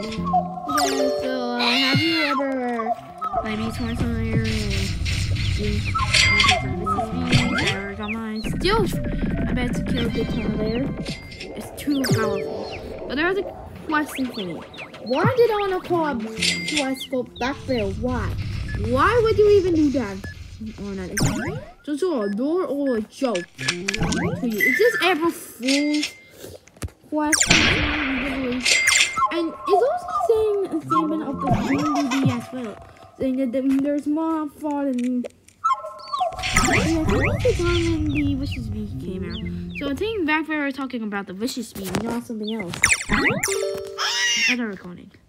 Okay, so have you ever maybe torn somewhere and I got mine still I bet to kill a good ton there. It's too powerful. But there's a question for me. Why did I want to call a telescope back there? Why? Why would you even do that? Oh, not just a door or a joke to you. Is this ever fool's question? And it's also saying a statement of the community as well, saying that there's more fraud and yeah, the time when the Vicious Bee came out. So I think back there we were talking about the Vicious Bee and not something else. Other recording.